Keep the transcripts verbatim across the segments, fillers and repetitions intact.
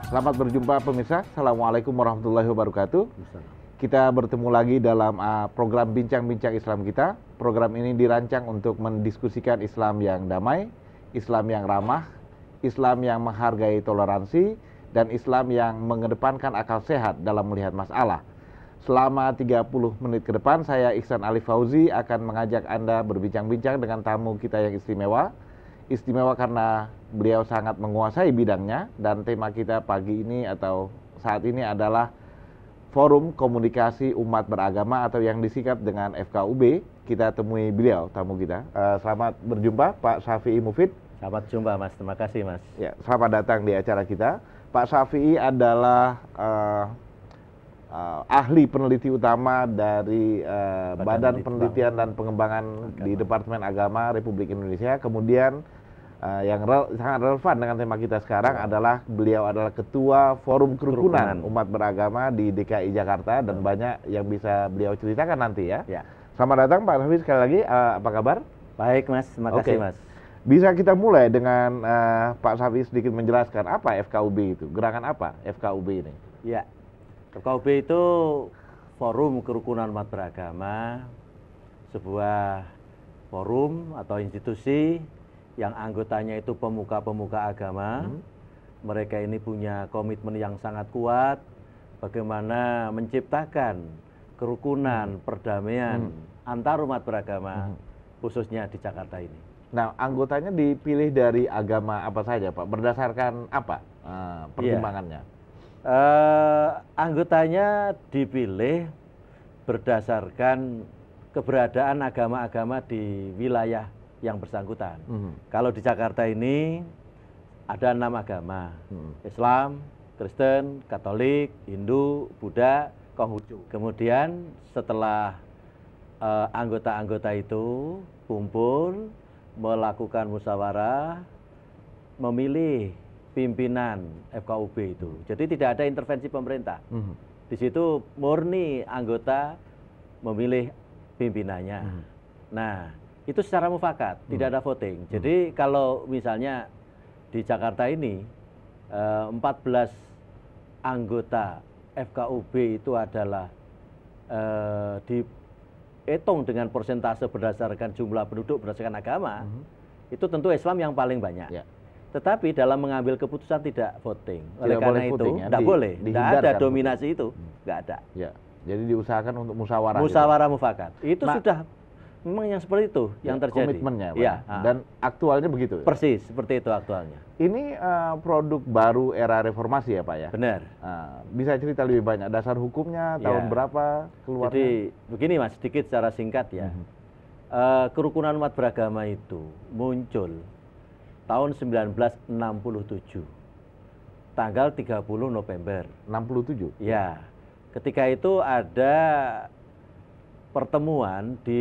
Selamat berjumpa pemirsa. Assalamualaikum warahmatullahi wabarakatuh. Kita bertemu lagi dalam uh, program Bincang-Bincang Islam kita. Program ini dirancang untuk mendiskusikan Islam yang damai, Islam yang ramah, Islam yang menghargai toleransi, dan Islam yang mengedepankan akal sehat dalam melihat masalah. Selama tiga puluh menit ke depan, saya Ihsan Ali Fauzi akan mengajak Anda berbincang-bincang dengan tamu kita yang istimewa. Istimewa karena beliau sangat menguasai bidangnya, dan tema kita pagi ini atau saat ini adalah Forum Komunikasi Umat Beragama atau yang disingkat dengan F K U B. Kita temui beliau, tamu kita. Uh, selamat berjumpa Pak Syafi'i Mufid. Selamat jumpa Mas, terima kasih Mas. Ya, selamat datang di acara kita. Pak Syafi'i adalah uh, uh, ahli peneliti utama dari uh, Badan, Badan Penelitian dan Pengembangan Agama di Departemen Agama Republik Indonesia. Kemudian uh, yang rel sangat relevan dengan tema kita sekarang ya. adalah beliau adalah Ketua Forum Kerukunan, Kerukunan Umat Beragama di D K I Jakarta, dan ya. banyak yang bisa beliau ceritakan nanti ya. ya. Selamat datang Pak Syafi'i sekali lagi. Uh, apa kabar? Baik Mas, terima kasih okay. Mas. Bisa kita mulai dengan uh, Pak Syafi'i sedikit menjelaskan apa F K U B itu, gerakan apa F K U B ini? Ya, F K U B itu Forum Kerukunan Umat Beragama, sebuah forum atau institusi yang anggotanya itu pemuka-pemuka agama. Hmm. Mereka ini punya komitmen yang sangat kuat bagaimana menciptakan kerukunan, hmm. perdamaian hmm. antar umat beragama, hmm. khususnya di Jakarta ini. Nah, anggotanya dipilih dari agama apa saja, Pak? Berdasarkan apa uh, pertimbangannya? Ya. Uh, anggotanya dipilih berdasarkan keberadaan agama-agama di wilayah yang bersangkutan. Mm-hmm. Kalau di Jakarta ini ada enam agama, mm-hmm. Islam, Kristen, Katolik, Hindu, Buddha, Konghucu. Kemudian setelah anggota-anggota uh, itu kumpul, melakukan musyawarah, memilih pimpinan F K U B itu. Jadi tidak ada intervensi pemerintah. Mm-hmm. Di situ murni anggota memilih pimpinannya. Mm-hmm. Nah, itu secara mufakat, mm-hmm. tidak ada voting. Mm-hmm. Jadi kalau misalnya di Jakarta ini eh, empat belas anggota F K U B itu adalah eh, di hitung dengan persentase berdasarkan jumlah penduduk berdasarkan agama, mm-hmm. itu tentu Islam yang paling banyak. Ya. Tetapi dalam mengambil keputusan tidak voting. Oleh tidak karena boleh itu, voting, ya? tidak Di, boleh. Tidak ada dominasi voting. Itu, nggak hmm. ada. Ya. Jadi diusahakan untuk musyawarah. Musyawarah gitu. Mufakat. Itu nah, sudah memang yang seperti itu ya, yang terjadi. Komitmennya, Pak. Ya, dan aktualnya begitu. Persis, ya? Seperti itu aktualnya. Ini uh, produk baru era reformasi ya, Pak ya? Benar. Uh, bisa cerita lebih banyak dasar hukumnya, tahun ya. berapa keluarnya? Jadi begini Mas, sedikit secara singkat ya. Mm-hmm. uh, kerukunan umat beragama itu muncul tahun seribu sembilan ratus enam puluh tujuh, tanggal tiga puluh November. enam puluh tujuh? Ya, ketika itu ada pertemuan di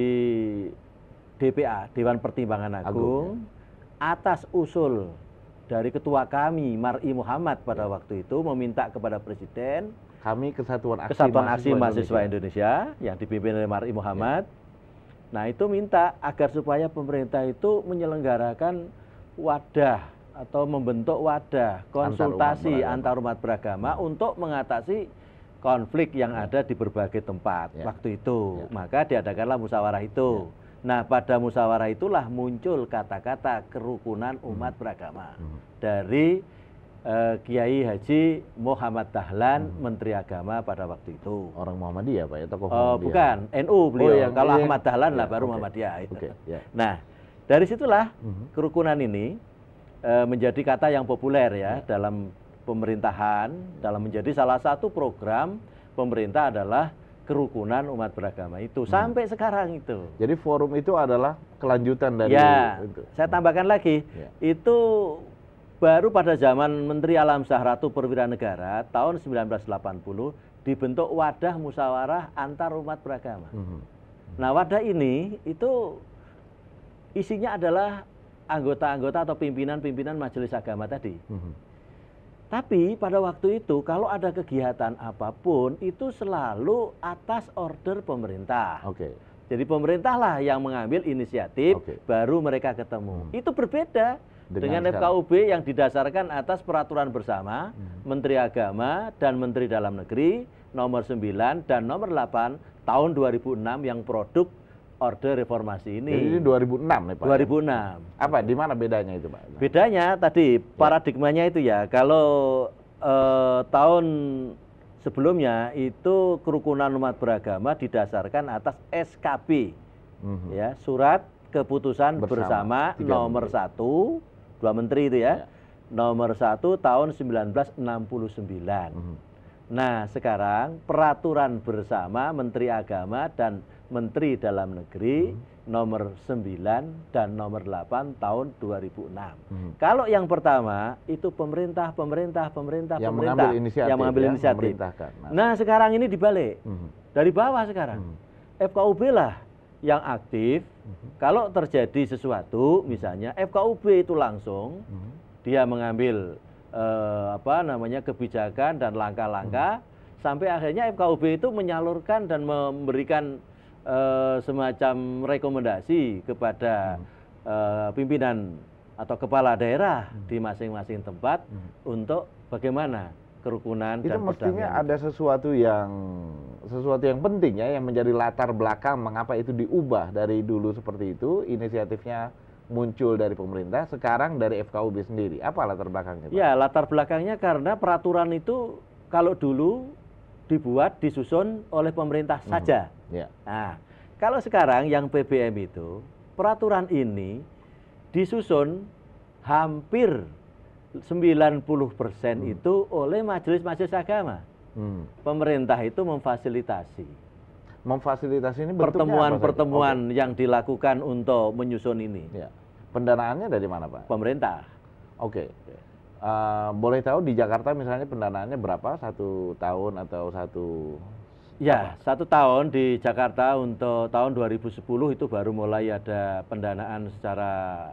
D P A, Dewan Pertimbangan Agung, Agung ya. atas usul dari ketua kami, Mar'i Muhammad pada ya. waktu itu meminta kepada Presiden, kami Kesatuan Aksi, Kesatuan Aksi Mahasiswa, Mahasiswa Indonesia. Indonesia yang dipimpin oleh Mar'i Muhammad. Ya. Nah, itu minta agar supaya pemerintah itu menyelenggarakan wadah atau membentuk wadah konsultasi antar umat beragama, antar umat beragama untuk mengatasi konflik yang ya. ada di berbagai tempat ya. waktu itu. Ya. Maka diadakanlah musyawarah itu. Ya. Nah, pada musyawarah itulah muncul kata-kata kerukunan umat hmm. beragama hmm. dari uh, Kiai Haji Muhammad Dahlan, hmm. Menteri Agama pada waktu itu. Orang Muhammadiyah, Pak ya? Tokoh uh, bukan, N U beliau. Oh, yang, iya, Kalau Ahmad Dahlan ya, lah baru okay. Muhammadiyah. Itu. Okay, yeah. Nah, dari situlah uh-huh. kerukunan ini e, menjadi kata yang populer ya, ya dalam pemerintahan, dalam menjadi salah satu program pemerintah adalah kerukunan umat beragama itu hmm. sampai sekarang itu. Jadi forum itu adalah kelanjutan dari ya, itu. Saya tambahkan lagi, ya. itu baru pada zaman Menteri Alam Shah Ratu Perwira Negara tahun seribu sembilan ratus delapan puluh dibentuk wadah musyawarah antar umat beragama. Hmm. Nah, wadah ini itu isinya adalah anggota-anggota atau pimpinan-pimpinan majelis agama tadi. Mm-hmm. Tapi pada waktu itu kalau ada kegiatan apapun itu selalu atas order pemerintah. Okay. Jadi pemerintahlah yang mengambil inisiatif, okay. baru mereka ketemu. Hmm. Itu berbeda dengan, dengan F K U B yang didasarkan atas peraturan bersama hmm. Menteri Agama dan Menteri Dalam Negeri nomor sembilan dan nomor delapan tahun dua ribu enam yang produk Orde Reformasi ini. Jadi ini dua ribu enam nih Pak? dua ribu enam. Ya? Apa, di mana bedanya itu Pak? Bedanya tadi paradigmanya itu ya, kalau eh, tahun sebelumnya itu kerukunan umat beragama didasarkan atas S K B, mm-hmm. ya, surat keputusan bersama, bersama nomor satu, dua menteri itu ya, ya. nomor satu tahun seribu sembilan ratus enam puluh sembilan. Mm-hmm. Nah sekarang peraturan bersama Menteri Agama dan Menteri Dalam Negeri mm-hmm. nomor sembilan dan nomor delapan tahun dua ribu enam. Mm-hmm. Kalau yang pertama itu pemerintah, pemerintah, pemerintah, yang pemerintah mengambil inisiatif, yang mengambil ya, inisiatif. Nah. nah sekarang ini dibalik, mm-hmm. dari bawah sekarang. Mm-hmm. F K U B lah yang aktif. Mm-hmm. Kalau terjadi sesuatu, misalnya F K U B itu langsung mm-hmm. dia mengambil Eh, apa namanya kebijakan dan langkah-langkah hmm. sampai akhirnya F K U B itu menyalurkan dan memberikan eh, semacam rekomendasi kepada hmm. eh, pimpinan atau kepala daerah hmm. di masing-masing tempat hmm. untuk bagaimana kerukunan itu dan mestinya perdamaian. Ada sesuatu yang sesuatu yang penting ya, yang menjadi latar belakang mengapa itu diubah dari dulu seperti itu, inisiatifnya muncul dari pemerintah, sekarang dari F K U B sendiri. Apa latar belakangnya Pak? Ya, latar belakangnya karena peraturan itu kalau dulu dibuat, disusun oleh pemerintah hmm. saja. Ya. Nah, kalau sekarang yang P B M itu, peraturan ini disusun hampir sembilan puluh persen hmm. itu oleh majelis-majelis agama. Hmm. Pemerintah itu memfasilitasi. Memfasilitasi ini pertemuan-pertemuan yang dilakukan untuk menyusun ini. Ya. Pendanaannya dari mana Pak? Pemerintah. Oke. Okay. Uh, boleh tahu di Jakarta misalnya pendanaannya berapa? Satu tahun atau satu? Ya, apa? Satu tahun di Jakarta untuk tahun dua ribu sepuluh itu baru mulai ada pendanaan secara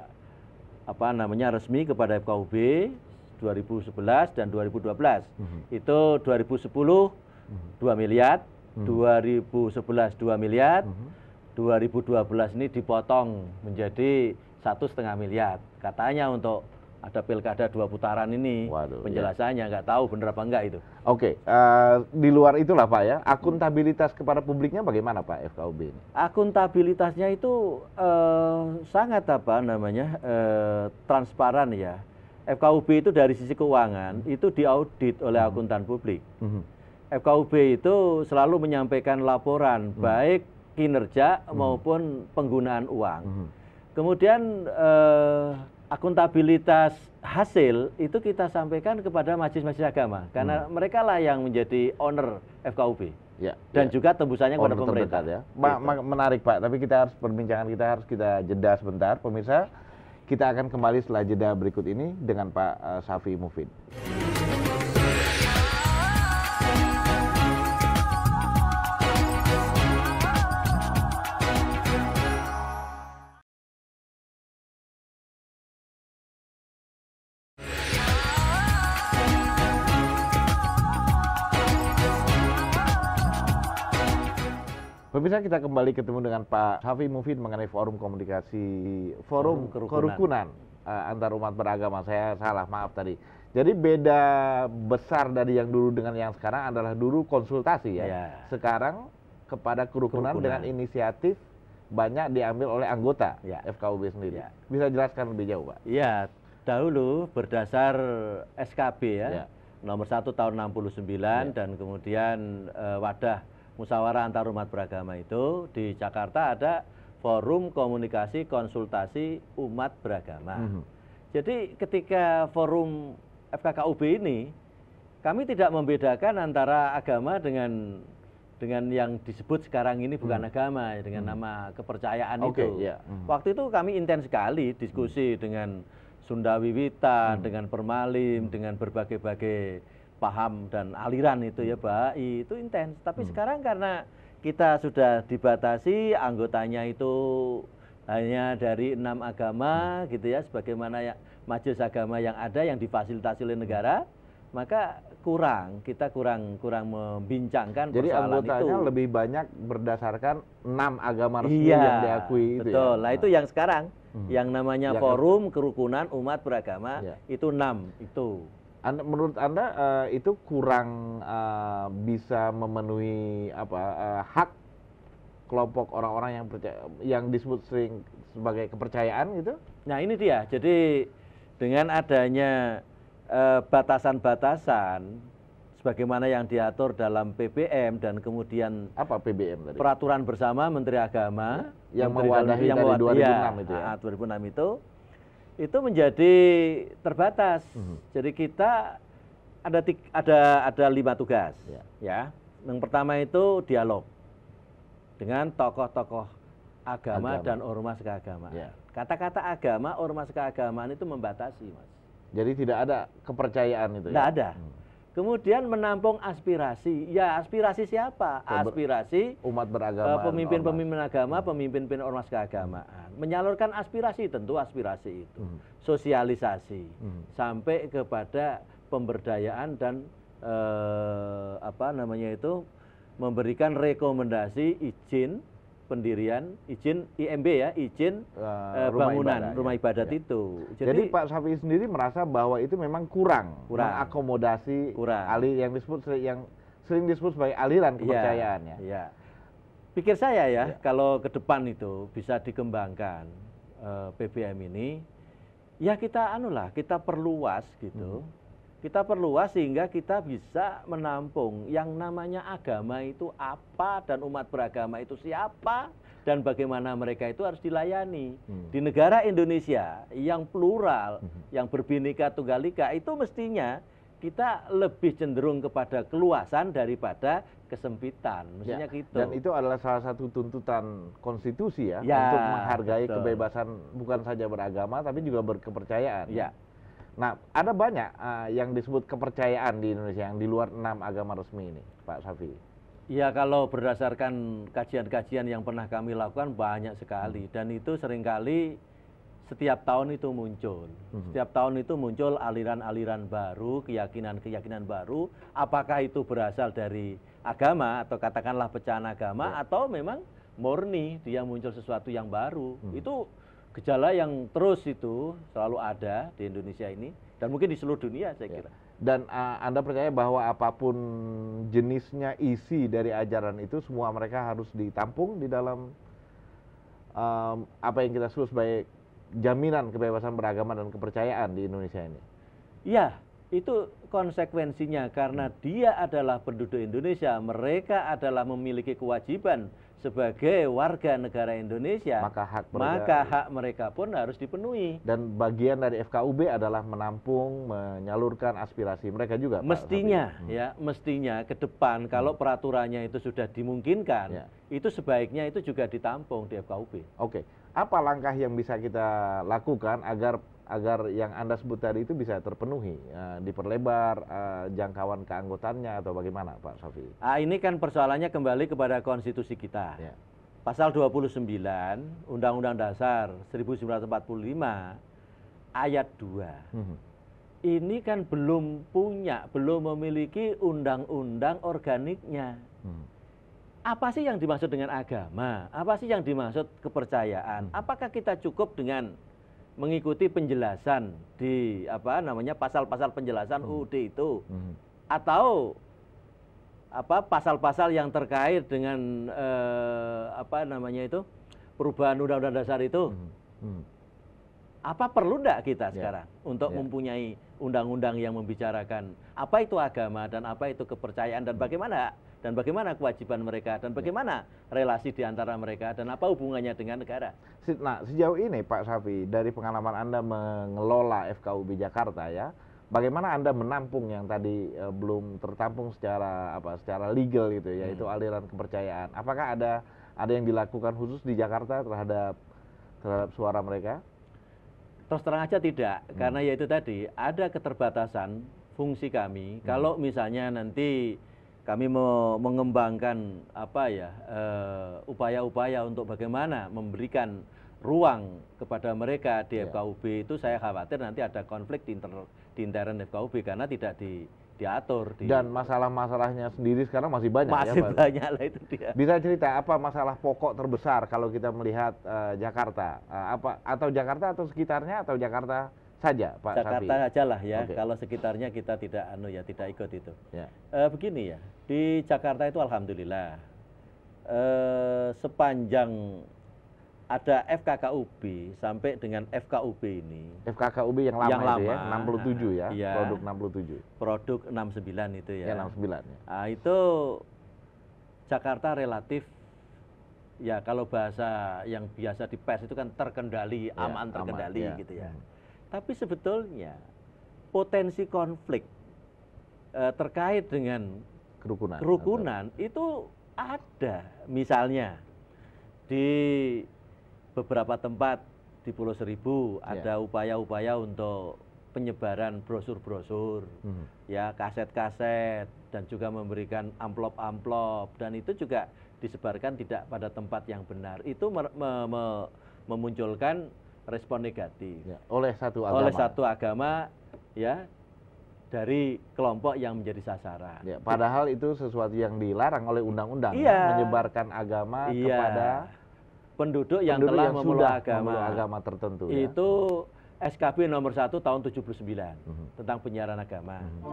apa namanya resmi kepada F K U B dua ribu sebelas dan dua ribu dua belas. Mm-hmm. Itu dua ribu sepuluh mm-hmm. dua miliar. Hmm. dua ribu sebelas dua miliar, hmm. dua ribu dua belas ini dipotong menjadi satu setengah miliar. Katanya untuk ada pilkada dua putaran ini. Waduh, penjelasannya nggak ya. Tahu bener apa enggak itu. Oke, okay. uh, di luar itulah Pak ya, akuntabilitas kepada publiknya bagaimana Pak F K U B ini? Akuntabilitasnya itu uh, sangat apa namanya uh, transparan ya. F K U B itu dari sisi keuangan hmm. itu diaudit oleh hmm. akuntan publik. Hmm. F K U B itu selalu menyampaikan laporan hmm. baik kinerja hmm. maupun penggunaan uang. Hmm. Kemudian eh, akuntabilitas hasil itu kita sampaikan kepada majelis-majelis agama karena hmm. mereka lah yang menjadi owner F K U B. Ya, dan ya. juga tembusannya kepada pemerintah. Ya. Ma ma menarik Pak, tapi kita harus perbincangan kita harus kita jeda sebentar, pemirsa. Kita akan kembali setelah jeda berikut ini dengan Pak uh, Syafi'i Mufid. Pemirsa, kita kembali ketemu dengan Pak Syafi'i Mufid mengenai forum komunikasi, forum kerukunan, kerukunan uh, antar umat beragama. Saya salah, maaf tadi. Jadi beda besar dari yang dulu dengan yang sekarang adalah dulu konsultasi ya. ya. Sekarang kepada kerukunan, kerukunan dengan inisiatif banyak diambil oleh anggota ya. F K U B sendiri. Ya. Bisa jelaskan lebih jauh Pak? Iya, dahulu berdasar S K B ya, ya. nomor satu tahun enam puluh sembilan ya. Dan kemudian uh, wadah musyawarah antar umat beragama itu di Jakarta ada forum komunikasi konsultasi umat beragama. Mm-hmm. Jadi ketika forum F K K U B ini kami tidak membedakan antara agama dengan dengan yang disebut sekarang ini bukan mm. agama dengan mm. nama kepercayaan okay, itu. Yeah. Mm. Waktu itu kami intens sekali diskusi mm. dengan Sunda Wiwitan, mm. dengan Permalim, mm. dengan berbagai-bagai paham dan aliran itu ya Pak, itu intens. Tapi hmm. sekarang karena kita sudah dibatasi anggotanya itu hanya dari enam agama hmm. gitu ya, sebagaimana ya majelis agama yang ada yang difasilitasi oleh negara, maka kurang, kita kurang kurang membincangkan Jadi persoalan anggotanya itu. lebih banyak berdasarkan enam agama resmi Iya, yang diakui itu betul. ya. Nah itu yang sekarang, Hmm. yang namanya Yang forum kerukunan umat beragama Iya. itu enam itu. Anda, menurut Anda eh, itu kurang eh, bisa memenuhi apa eh, hak kelompok orang-orang yang percaya, yang disebut sering sebagai kepercayaan gitu? Nah ini dia, jadi dengan adanya eh, batasan-batasan sebagaimana yang diatur dalam P B M dan kemudian Apa P B M tadi? peraturan bersama Menteri Agama Ya, yang Menteri mewadahi Dalam Negeri yang dari mewad- dua ribu enam iya, itu ya? ah, dua ribu enam itu itu menjadi terbatas. Mhm. Jadi kita ada tik- ada ada lima tugas, Ya. ya. Yang pertama itu dialog dengan tokoh-tokoh agama, Agama. dan ormas keagamaan. Ya. Kata-kata agama, ormas keagamaan itu membatasi, Mas. Jadi tidak ada kepercayaan itu Tidak ya? ada. Hmm. Kemudian menampung aspirasi. Ya, aspirasi siapa? Ber- Aspirasi Umat eh, beragama. pemimpin-pemimpin ormas. agama, pemimpin-pemimpin ormas keagamaan. Menyalurkan aspirasi, tentu aspirasi itu. Hmm. Sosialisasi Hmm. sampai kepada pemberdayaan dan eh, apa namanya itu memberikan rekomendasi izin pendirian, izin I M B ya, izin Eh, eh, rumah bangunan ibadah, rumah ya. ibadat Ya. itu. Jadi, Pak Syafi'i sendiri merasa bahwa itu memang kurang, Kurang. mengakomodasi Kurang. ali yang disebut yang sering disebut sebagai aliran kepercayaan ya. Iya. Pikir saya ya, Iya. kalau ke depan itu bisa dikembangkan eh, P B M ini, ya kita anulah, kita perluas gitu. Hmm. Kita perluas sehingga kita bisa menampung yang namanya agama itu apa dan umat beragama itu siapa dan bagaimana mereka itu harus dilayani. Hmm. Di negara Indonesia yang plural, Hmm. yang berbineka tunggal ika itu mestinya kita lebih cenderung kepada keluasan daripada kesempitan. Mestinya Ya, gitu. dan itu adalah salah satu tuntutan konstitusi ya, Ya, untuk menghargai betul. kebebasan bukan saja beragama tapi juga berkepercayaan. Ya. Nah, ada banyak uh, yang disebut kepercayaan di Indonesia yang di luar enam agama resmi ini, Pak Syafi'i. Ya kalau berdasarkan kajian-kajian yang pernah kami lakukan banyak sekali, dan itu seringkali setiap tahun itu muncul. Hmm. Setiap tahun itu muncul aliran-aliran baru, keyakinan-keyakinan baru, apakah itu berasal dari agama atau katakanlah pecahan agama, Ya. atau memang murni dia muncul sesuatu yang baru. Hmm. Itu gejala yang terus itu selalu ada di Indonesia ini, dan mungkin di seluruh dunia saya Ya. kira. Dan uh, Anda percaya bahwa apapun jenisnya isi dari ajaran itu semua mereka harus ditampung di dalam um, apa yang kita sebut sebagai jaminan kebebasan beragama dan kepercayaan di Indonesia ini. Iya, itu konsekuensinya karena dia adalah penduduk Indonesia, mereka adalah memiliki kewajiban sebagai warga negara Indonesia, Maka hak mereka, maka hak mereka pun harus dipenuhi. dan bagian dari F K U B adalah menampung, menyalurkan aspirasi mereka juga, Pak Mestinya Syafi'i. Hmm. ya, mestinya ke depan kalau peraturannya itu sudah dimungkinkan, Ya. itu sebaiknya itu juga ditampung di F K U B. Oke, apa langkah yang bisa kita lakukan agar agar yang Anda sebut tadi itu bisa terpenuhi, eh, diperlebar eh, jangkauan keanggotaannya atau bagaimana, Pak Syafi'i? Ah, ini kan persoalannya kembali kepada konstitusi kita. Ya. Pasal dua puluh sembilan Undang-Undang Dasar seribu sembilan ratus empat puluh lima ayat dua. Hmm. Ini kan belum punya, belum memiliki undang-undang organiknya. Hmm. Apa sih yang dimaksud dengan agama? Apa sih yang dimaksud kepercayaan? Hmm. Apakah kita cukup dengan mengikuti penjelasan di apa namanya pasal-pasal penjelasan Hmm. U U D itu, Hmm. atau apa pasal-pasal yang terkait dengan eh, apa namanya itu perubahan Undang-Undang Dasar itu? Hmm. Hmm. Apa perlu enggak kita Ya. sekarang untuk Ya. mempunyai undang-undang yang membicarakan apa itu agama dan apa itu kepercayaan dan bagaimana dan bagaimana kewajiban mereka dan bagaimana relasi di antara mereka dan apa hubungannya dengan negara? Si- Nah, sejauh ini Pak Syafi'i, dari pengalaman Anda mengelola F K U B Jakarta ya, bagaimana Anda menampung yang tadi eh, belum tertampung secara apa secara legal gitu, yaitu Hmm. aliran kepercayaan. Apakah ada ada yang dilakukan khusus di Jakarta terhadap terhadap suara mereka? Terus terang aja tidak, Hmm. karena yaitu tadi ada keterbatasan fungsi kami. Hmm. Kalau misalnya nanti kami mau mengembangkan apa ya eh, upaya-upaya untuk bagaimana memberikan ruang kepada mereka di Ya. F K U B itu, saya khawatir nanti ada konflik di, inter, di intern F K U B karena tidak di diatur. Di... Dan masalah-masalahnya sendiri sekarang masih banyak. Masih ya, Pak? banyak lah itu dia. Bisa cerita apa masalah pokok terbesar kalau kita melihat uh, Jakarta, uh, apa atau Jakarta atau sekitarnya atau Jakarta saja, Pak Jakarta Safi? aja lah ya. Okay. Kalau sekitarnya kita tidak anu ya, tidak ikut itu. Ya. Uh, begini ya, di Jakarta itu alhamdulillah uh, sepanjang ada F K K U B sampai dengan F K U B ini. F K K U B yang lama, yang itu lama ya, enam puluh tujuh ya, iya, produk enam puluh tujuh. Produk enam puluh sembilan itu ya. Ya, enam puluh sembilan ya. Nah, itu Jakarta relatif ya, kalau bahasa yang biasa di pers itu kan terkendali, ya, aman terkendali aman, ya. gitu ya. Hmm. Tapi sebetulnya potensi konflik eh, terkait dengan kerukunan, kerukunan atau... itu ada. Misalnya di beberapa tempat di Pulau Seribu ya. ada upaya-upaya untuk penyebaran brosur-brosur, hmm. ya kaset-kaset, dan juga memberikan amplop-amplop, dan itu juga disebarkan tidak pada tempat yang benar. Itu me me me memunculkan respon negatif ya, oleh satu agama. Oleh satu agama ya, dari kelompok yang menjadi sasaran. Ya, padahal itu sesuatu yang dilarang oleh undang-undang, iya. ya, menyebarkan agama iya. kepada penduduk yang penduduk telah yang memeluk sudah agama. memeluk agama tertentu. Itu ya. S K B nomor satu tahun tujuh puluh sembilan uh-huh. tentang penyiaran agama. Uh-huh.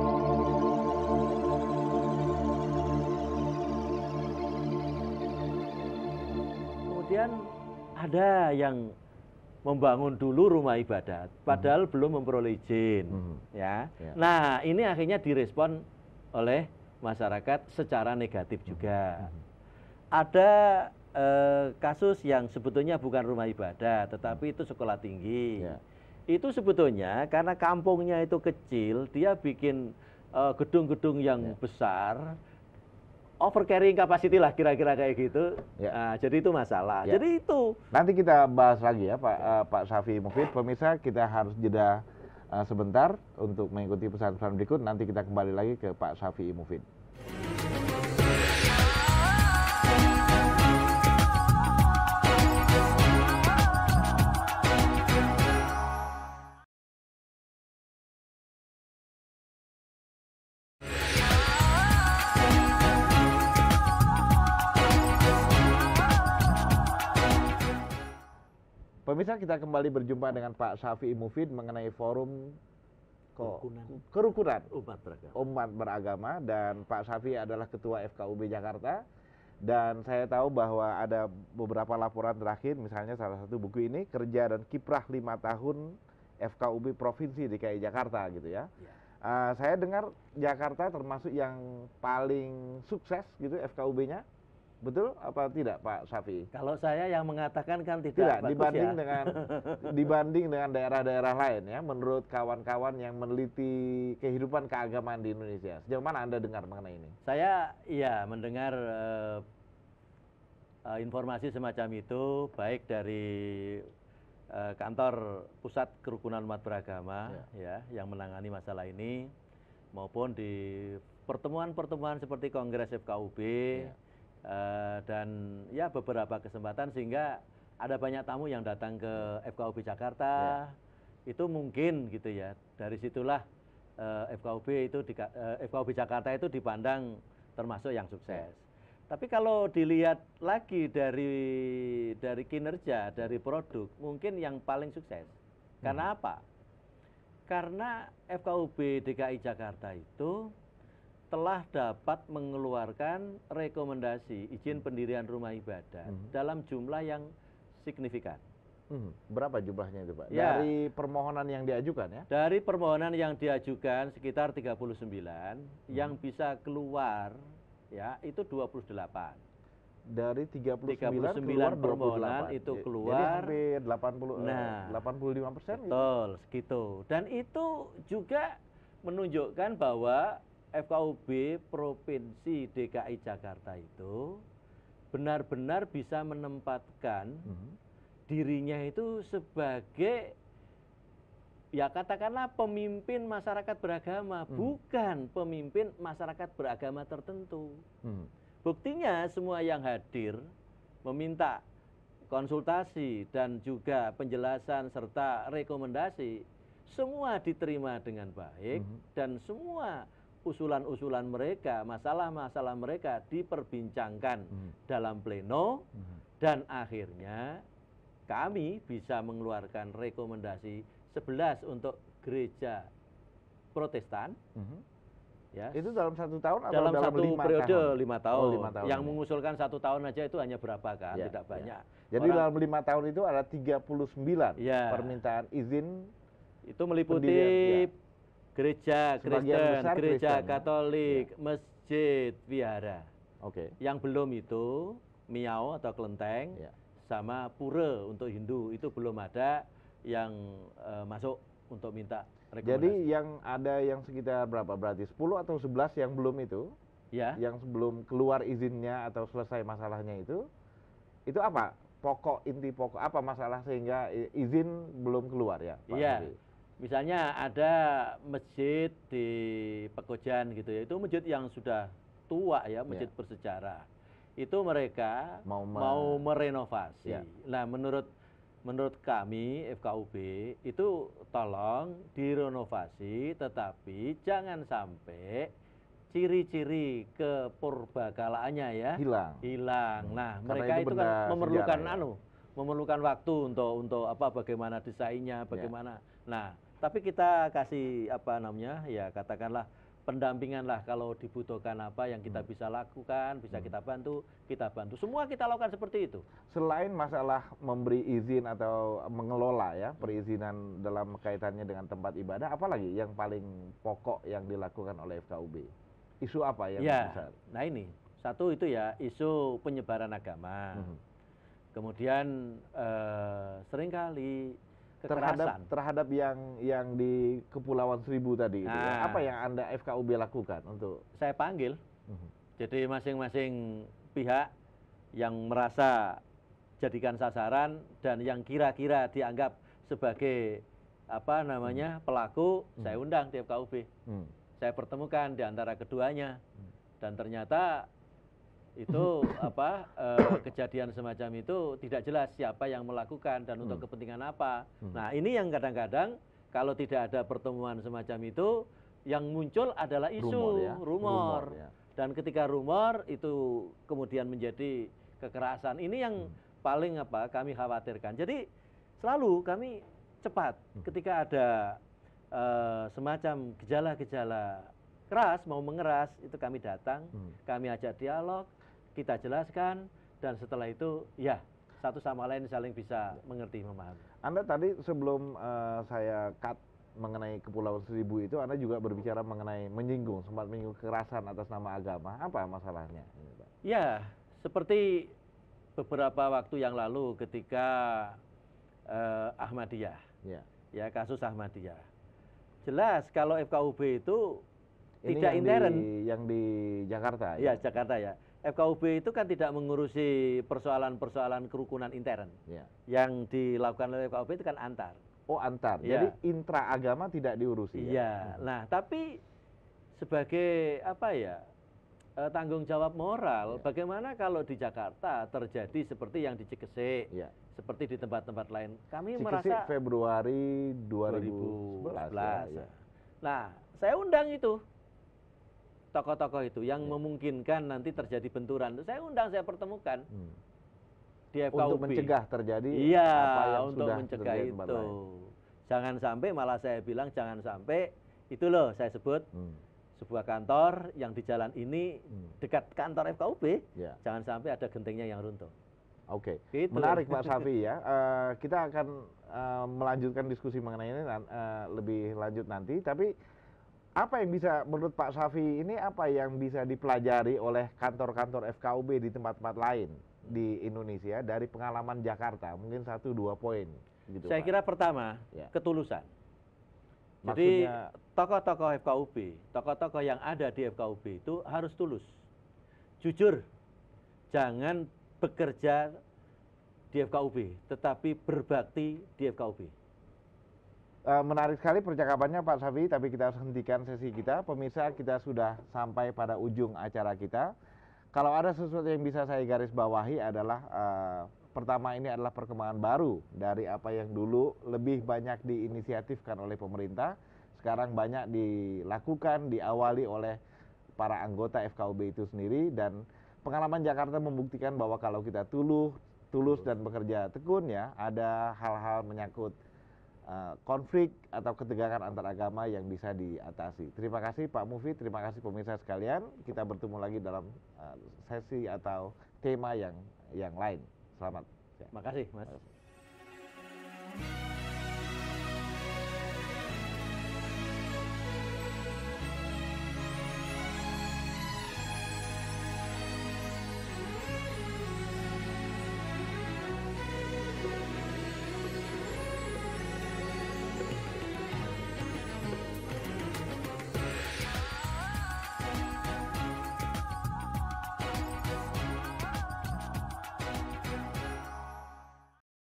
Kemudian ada yang membangun dulu rumah ibadat, padahal hmm. belum memperoleh izin, hmm. ya. ya. Nah, ini akhirnya direspon oleh masyarakat secara negatif juga. Hmm. Ada eh, kasus yang sebetulnya bukan rumah ibadat, tetapi itu sekolah tinggi. Ya. Itu sebetulnya karena kampungnya itu kecil, dia bikin gedung-gedung eh, yang ya. besar. Over carrying capacity lah kira-kira kayak gitu. Ya. Nah, jadi itu masalah. Ya. Jadi itu. Nanti kita bahas lagi ya Pak uh, Pak Safi Mufid. Pemirsa, kita harus jeda uh, sebentar untuk mengikuti pesan-pesan berikut. Nanti kita kembali lagi ke Pak Safi Mufid. Pemirsa, kita kembali berjumpa dengan Pak Safi Mufid mengenai forum kerukunan, kerukunan umat beragama. umat beragama, dan Pak Safi adalah Ketua F K U B Jakarta. Dan saya tahu bahwa ada beberapa laporan terakhir, misalnya salah satu buku ini, Kerja dan Kiprah lima tahun F K U B Provinsi D K I Jakarta gitu ya. ya. Uh, saya dengar Jakarta termasuk yang paling sukses gitu F K U B-nya. Betul apa tidak Pak Safi? Kalau saya yang mengatakan kan tidak, tidak bagus dibanding ya. dengan dibanding dengan daerah-daerah lain ya, menurut kawan-kawan yang meneliti kehidupan keagamaan di Indonesia. Sejauh mana Anda dengar mengenai ini? Saya iya mendengar uh, uh, informasi semacam itu, baik dari uh, kantor Pusat Kerukunan Umat Beragama ya. ya yang menangani masalah ini, maupun di pertemuan-pertemuan seperti Kongres F K U B. Ya. Uh, dan ya beberapa kesempatan, sehingga ada banyak tamu yang datang ke F K U B Jakarta. Ya. Itu mungkin gitu ya, dari situlah uh, F K U B itu di, uh, F K U B Jakarta itu dipandang termasuk yang sukses. Ya. Tapi kalau dilihat lagi dari dari kinerja, dari produk, mungkin yang paling sukses. Karena hmm. apa? Karena F K U B D K I Jakarta itu telah dapat mengeluarkan rekomendasi izin pendirian rumah ibadat hmm. dalam jumlah yang signifikan. Hmm. Berapa jumlahnya itu Pak? Ya. Dari permohonan yang diajukan ya? Dari permohonan yang diajukan sekitar tiga puluh sembilan, hmm. yang bisa keluar ya itu dua puluh delapan. Dari tiga puluh sembilan, tiga puluh sembilan keluar permohonan itu keluar. Jadi hampir delapan puluh, nah, delapan puluh lima persen. Betul, gitu. segitu. Dan itu juga menunjukkan bahwa F K U B Provinsi D K I Jakarta itu benar-benar bisa menempatkan mm-hmm. dirinya itu sebagai, ya katakanlah pemimpin masyarakat beragama, mm. bukan pemimpin masyarakat beragama tertentu. Mm. Buktinya semua yang hadir meminta konsultasi dan juga penjelasan serta rekomendasi, semua diterima dengan baik mm-hmm. dan semua usulan-usulan mereka, masalah-masalah mereka diperbincangkan hmm. dalam pleno, hmm. dan akhirnya kami bisa mengeluarkan rekomendasi sebelas untuk gereja Protestan. Hmm. Ya. Itu dalam satu tahun atau dalam, dalam satu lima periode tahun? lima tahun. Oh, lima tahun. Yang ya. mengusulkan satu tahun aja itu hanya berapa kan? Ya, tidak banyak. Ya. Jadi Orang, dalam lima tahun itu ada tiga puluh sembilan ya. permintaan izin. Itu meliputi ya. gereja Kristen, gereja Kristen, Katolik, ya. masjid, wihara. Oke. Okay. Yang belum itu miao atau kelenteng, ya. sama pura untuk Hindu itu belum ada yang uh, masuk untuk minta rekomendasi. Jadi yang ada yang sekitar berapa berarti sepuluh atau sebelas yang belum itu? Ya. Yang sebelum keluar izinnya atau selesai masalahnya itu, itu apa? Pokok, inti pokok apa masalah sehingga izin belum keluar ya, Pak? Iya. Misalnya ada masjid di Pekojan gitu ya, itu masjid yang sudah tua ya, masjid ya. bersejarah. Itu mereka mau, me mau merenovasi. Ya. Nah, menurut menurut kami F K U B itu tolong direnovasi, tetapi jangan sampai ciri-ciri kepurbakalaannya ya hilang. Hilang. Nah, Karena mereka itu, itu kan memerlukan sejarah, anu, ya? memerlukan waktu untuk untuk apa bagaimana desainnya, bagaimana. Ya. Nah, tapi kita kasih apa namanya? Ya katakanlah pendampingan lah kalau dibutuhkan apa yang kita hmm. bisa lakukan, bisa hmm. kita bantu, kita bantu. Semua kita lakukan seperti itu. Selain masalah memberi izin atau mengelola ya perizinan dalam kaitannya dengan tempat ibadah, apalagi yang paling pokok yang dilakukan oleh F K U B? Isu apa yang ya, besar? Nah ini, satu itu ya isu penyebaran agama. Hmm. Kemudian eh, seringkali terhadap terhadap yang yang di Kepulauan Seribu tadi itu nah, ya. Apa yang Anda F K U B lakukan untuk? Saya panggil. Uh-huh. Jadi masing-masing pihak yang merasa jadikan sasaran dan yang kira-kira dianggap sebagai apa namanya hmm. pelaku, hmm. saya undang di F K U B. Hmm. Saya pertemukan di antara keduanya. Hmm. Dan ternyata itu apa eh, kejadian semacam itu tidak jelas siapa yang melakukan dan untuk hmm. kepentingan apa. Hmm. Nah ini yang kadang-kadang kalau tidak ada pertemuan semacam itu yang muncul adalah isu rumor, ya? rumor. rumor ya. Dan ketika rumor itu kemudian menjadi kekerasan, ini yang hmm. paling apa kami khawatirkan. Jadi selalu kami cepat hmm. ketika ada eh, semacam gejala-gejala keras mau mengeras itu kami datang, hmm. kami ajak dialog, kita jelaskan, dan setelah itu ya satu sama lain saling bisa mengerti, memahami. Anda tadi sebelum uh, saya cut mengenai Kepulauan Seribu itu, Anda juga berbicara mengenai menyinggung, sempat menyinggung kekerasan atas nama agama. Apa masalahnya? Ya, seperti beberapa waktu yang lalu ketika uh, Ahmadiyah, ya. ya kasus Ahmadiyah. Jelas kalau F K U B itu Ini tidak yang intern. Di, yang di Jakarta ya? Ya, Jakarta ya. F K U B itu kan tidak mengurusi persoalan-persoalan kerukunan intern. Ya. Yang dilakukan oleh F K U B itu kan antar. Oh, antar. Ya. Jadi intra agama tidak diurusi. Iya. Ya? Nah, tapi sebagai apa ya? Eh, tanggung jawab moral, ya. Bagaimana kalau di Jakarta terjadi seperti yang di Cikesik, ya. seperti di tempat-tempat lain. Kami Cikesik merasa Februari dua ribu sebelas. Ya, ya. Nah, saya undang itu tokoh-tokoh itu yang ya. memungkinkan nanti terjadi benturan. Saya undang, saya pertemukan hmm. di F K U B. Untuk mencegah terjadi iya, apa yang untuk sudah mencegah itu. Lain. Jangan sampai, malah saya bilang jangan sampai, itu loh saya sebut hmm. sebuah kantor yang di jalan ini hmm. dekat kantor F K U B, ya. Jangan sampai ada gentengnya yang runtuh. Oke, okay. gitu. Menarik Pak Safi ya. Uh, kita akan uh, melanjutkan diskusi mengenai ini uh, lebih lanjut nanti. Tapi apa yang bisa menurut Pak Safi ini apa yang bisa dipelajari oleh kantor-kantor F K U B di tempat-tempat lain di Indonesia dari pengalaman Jakarta? Mungkin satu dua poin. Gitu, Saya Pak. kira pertama ya. ketulusan. Maksudnya, jadi tokoh-tokoh F K U B, tokoh-tokoh yang ada di F K U B itu harus tulus, jujur, jangan bekerja di F K U B, tetapi berbakti di F K U B. Uh, menarik sekali percakapannya Pak Safi, tapi kita harus hentikan sesi kita. Pemirsa, kita sudah sampai pada ujung acara kita. Kalau ada sesuatu yang bisa saya garis bawahi adalah uh, pertama ini adalah perkembangan baru dari apa yang dulu lebih banyak diinisiatifkan oleh pemerintah. sekarang banyak dilakukan, diawali oleh para anggota F K U B itu sendiri, dan pengalaman Jakarta membuktikan bahwa kalau kita tulus, tulus dan bekerja tekun ya, ada hal-hal menyangkut uh, konflik atau ketegangan antar agama yang bisa diatasi. Terima kasih Pak Mufid, terima kasih pemirsa sekalian. Kita bertemu lagi dalam uh, sesi atau tema yang yang lain. Selamat. Terima kasih, Mas.